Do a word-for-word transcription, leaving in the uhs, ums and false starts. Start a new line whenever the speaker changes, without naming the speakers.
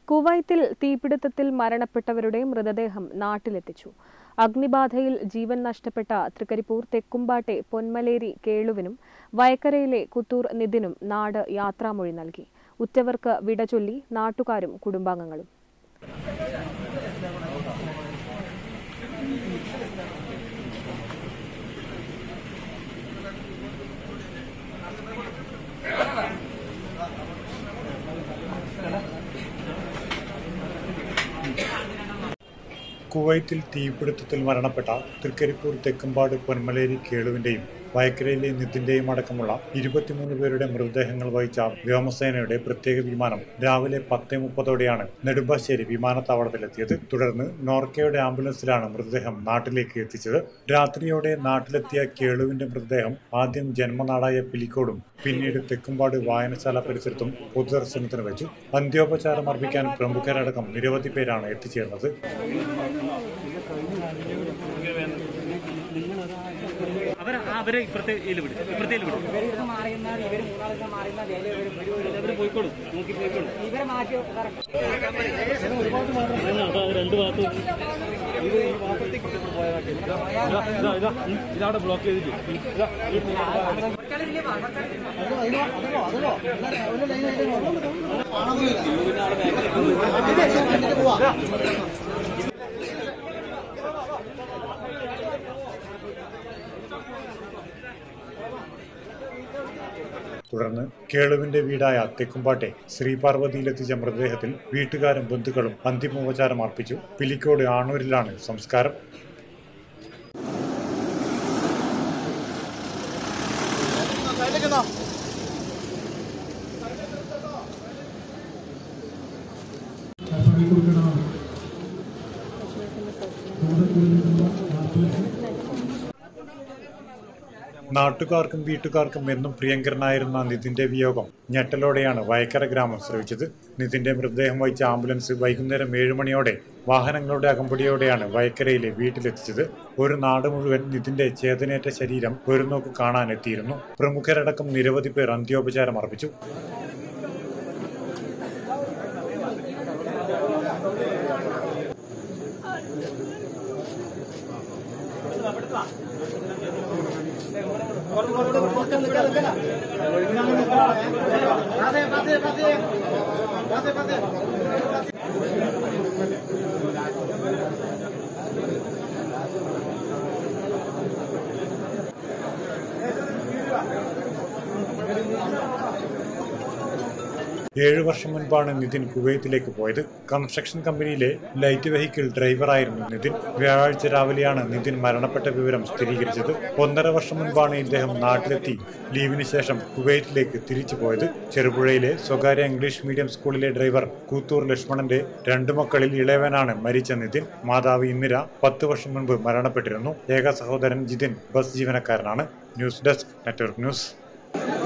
കുവൈത്തിൽ തീപിടുത്തത്തിൽ മരണപ്പെട്ടവരുടെ മൃതദേഹം നാട്ടിലെത്തിച്ചു. അഗ്നിബാധയിൽ ജീവൻ നഷ്ടപ്പെട്ട തൃക്കരിപ്പൂർ തെക്കുംപാട്ടെ പൊന്മലേരി കേളുവിനും വയക്കരയിലെ കുത്തൂർ നിതിനും നാട് യാത്രാമൊഴി നൽകി. ഉറ്റവർക്ക് വിട ചൊല്ലി നാട്ടുകാരും കുടുംബാംഗങ്ങളും.
കുവൈത്തിൽ തീപിടുത്തത്തിൽ മരണപ്പെട്ട തൃക്കരിപ്പൂർ തെക്കുംപാട് പൊന്മലേരി കേളുവിന്റെയും വയക്കരയിലെ നിതിന്റെയും അടക്കമുള്ള ഇരുപത്തിമൂന്ന് പേരുടെ മൃതദേഹങ്ങൾ വഹിച്ച വ്യോമസേനയുടെ പ്രത്യേക വിമാനം രാവിലെ പത്തേ മുപ്പതോടെയാണ് നെടുമ്പാശ്ശേരി വിമാനത്താവളത്തിലെത്തിയത്. തുടർന്ന് നോർക്കയുടെ ആംബുലൻസിലാണ് മൃതദേഹം നാട്ടിലേക്ക് എത്തിച്ചത്. രാത്രിയോടെ നാട്ടിലെത്തിയ കേളുവിന്റെ മൃതദേഹം ആദ്യം ജന്മനാടായ പിലിക്കോടും പിന്നീട് തെക്കുംപാട് വായനശാല പരിസരത്തും പൊതുദർശനത്തിന് വെച്ചു. അന്ത്യോപചാരം അർപ്പിക്കാൻ പ്രമുഖരടക്കം നിരവധി പേരാണ് എത്തിച്ചേർന്നത്.
അവരെ ഇപ്പുറത്തെ വിടും ഇപ്പുറത്തെ വിടും പോയിക്കോളും നോക്കി പോയിക്കോളും രണ്ട് ഭാഗത്ത് ഇത് ഈ ഭാഗത്തേക്ക് ഇതവിടെ ബ്ലോക്ക് ചെയ്തിട്ട്
തുടർന്ന് കേളുവിന്റെ വീടായ തെക്കുംപാട്ടെ ശ്രീപാർവതിയിലെത്തിച്ച മൃതദേഹത്തിൽ വീട്ടുകാരും ബന്ധുക്കളും അന്തിമോപചാരം അർപ്പിച്ചു. പിലിക്കോട് ആണൂരിലാണ് സംസ്കാരം. നാട്ടുകാർക്കും വീട്ടുകാർക്കും എന്നും പ്രിയങ്കരനായിരുന്ന നിതിന്റെ വിയോഗം ഞെട്ടലോടെയാണ് വയക്കര ഗ്രാമം ശ്രവിച്ചത്. നിതിന്റെ മൃതദേഹം വഹിച്ച ആംബുലൻസ് വൈകുന്നേരം ഏഴു മണിയോടെ വാഹനങ്ങളുടെ അകമ്പടിയോടെയാണ് വയക്കരയിലെ വീട്ടിലെത്തിച്ചത്. ഒരു നാട് മുഴുവൻ നിതിന്റെ ചേതനേറ്റ ശരീരം ഒരു നോക്ക് കാണാനെത്തിയിരുന്നു. പ്രമുഖരടക്കം നിരവധി പേർ അന്ത്യോപചാരം അർപ്പിച്ചു. ഏഴു വർഷം മുൻപാണ് നിതിൻ കുവൈത്തിലേക്ക് പോയത്. കൺസ്ട്രക്ഷൻ കമ്പനിയിലെ ലൈറ്റ് വെഹിക്കിൾ ഡ്രൈവറായിരുന്നു നിതിൻ. വ്യാഴാഴ്ച രാവിലെയാണ് നിതിൻ മരണപ്പെട്ട വിവരം സ്ഥിരീകരിച്ചത്. ഒന്നര വർഷം മുൻപാണ് ഇദ്ദേഹം നാട്ടിലെത്തി ലീവിന് ശേഷം കുവൈറ്റിലേക്ക് തിരിച്ചു പോയത്. ചെറുപുഴയിലെ സ്വകാര്യ ഇംഗ്ലീഷ് മീഡിയം സ്കൂളിലെ ഡ്രൈവർ കൂത്തൂർ ലക്ഷ്മണന്റെ രണ്ടു മക്കളിൽ ഇളയവനാണ് മരിച്ച നിതിൻ. മാതാവ് ഇന്ദിര പത്ത് വർഷം മുൻപ് മരണപ്പെട്ടിരുന്നു. ഏക സഹോദരൻ ജിതിൻ ബസ് ജീവനക്കാരനാണ്. News desk network news.